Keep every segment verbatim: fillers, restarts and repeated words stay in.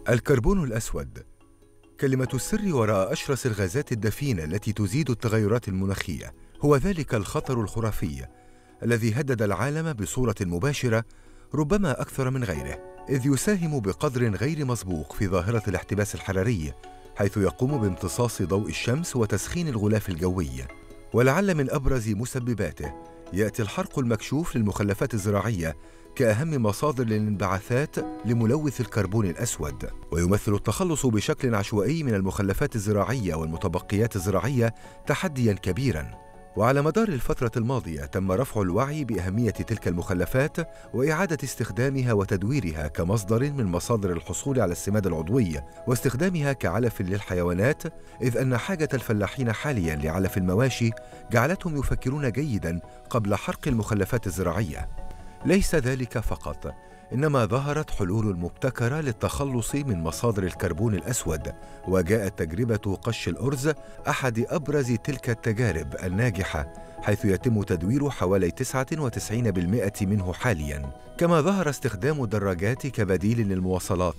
الكربون الأسود كلمة السر وراء أشرس الغازات الدفينة التي تزيد التغيرات المناخية. هو ذلك الخطر الخرافي الذي هدد العالم بصورة مباشرة ربما أكثر من غيره، إذ يساهم بقدر غير مسبوق في ظاهرة الاحتباس الحراري، حيث يقوم بامتصاص ضوء الشمس وتسخين الغلاف الجوي. ولعل من أبرز مسبباته يأتي الحرق المكشوف للمخلفات الزراعية كأهم مصادر للانبعاثات لملوث الكربون الأسود. ويمثل التخلص بشكل عشوائي من المخلفات الزراعية والمتبقيات الزراعية تحدياً كبيراً. وعلى مدار الفترة الماضية تم رفع الوعي بأهمية تلك المخلفات وإعادة استخدامها وتدويرها كمصدر من مصادر الحصول على السماد العضوي، واستخدامها كعلف للحيوانات، إذ أن حاجة الفلاحين حالياً لعلف المواشي جعلتهم يفكرون جيداً قبل حرق المخلفات الزراعية. ليس ذلك فقط، إنما ظهرت حلول مبتكرة للتخلص من مصادر الكربون الأسود، وجاءت تجربة قش الأرز أحد أبرز تلك التجارب الناجحة، حيث يتم تدوير حوالي تسعة وتسعين بالمئة منه حالياً. كما ظهر استخدام الدراجات كبديل للمواصلات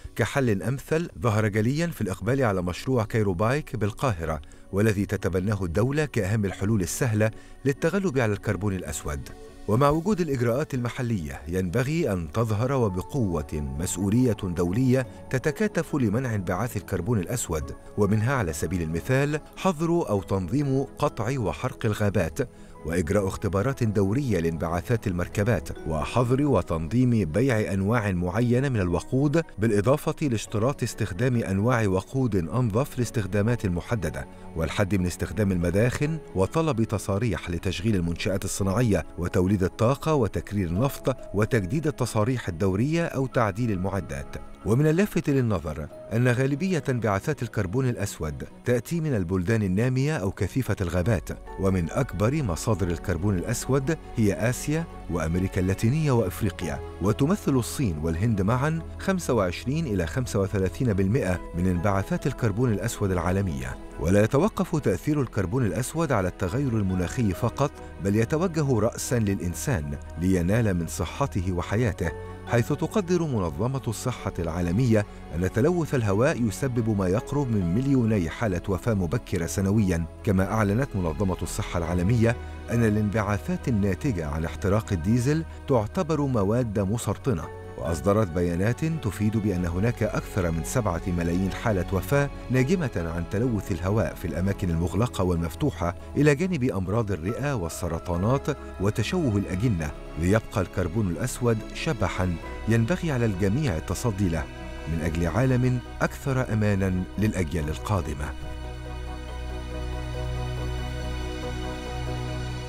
كحل أمثل، ظهر جلياً في الإقبال على مشروع كايرو بايك بالقاهرة، والذي تتبناه الدولة كأهم الحلول السهلة للتغلب على الكربون الأسود. ومع وجود الإجراءات المحلية ينبغي أن تظهر وبقوة مسؤولية دولية تتكاتف لمنع انبعاث الكربون الأسود، ومنها على سبيل المثال حظر أو تنظيم قطع وحرق الغابات، وإجراء اختبارات دورية لانبعاثات المركبات، وحظر وتنظيم بيع أنواع معينة من الوقود، بالإضافة لاشتراط استخدام أنواع وقود أنظف لاستخدامات محددة، والحد من استخدام المداخن، وطلب تصاريح لتشغيل المنشآت الصناعية وتوليد الطاقة وتكرير النفط، وتجديد التصاريح الدورية أو تعديل المعدات. ومن اللافت للنظر أن غالبية انبعاثات الكربون الأسود تأتي من البلدان النامية أو كثيفة الغابات، ومن أكبر مصادر الكربون الأسود هي آسيا وأمريكا اللاتينية وأفريقيا، وتمثل الصين والهند معاً خمسة وعشرين إلى خمسة وثلاثين بالمئة من انبعاثات الكربون الأسود العالمية. ولا يتوقف تأثير الكربون الأسود على التغير المناخي فقط، بل يتوجه رأساً للإنسان لينال من صحته وحياته، حيث تقدر منظمة الصحة العالمية أن تلوث الهواء يسبب ما يقرب من مليوني حالة وفاة مبكرة سنوياً. كما أعلنت منظمة الصحة العالمية أن الانبعاثات الناتجة عن احتراق الديزل تعتبر مواد مسرطنة، وأصدرت بيانات تفيد بأن هناك أكثر من سبعة ملايين حالة وفاة ناجمة عن تلوث الهواء في الأماكن المغلقة والمفتوحة، إلى جانب أمراض الرئة والسرطانات وتشوه الأجنة. ليبقى الكربون الأسود شبحاً ينبغي على الجميع التصدي له من أجل عالم أكثر أماناً للأجيال القادمة.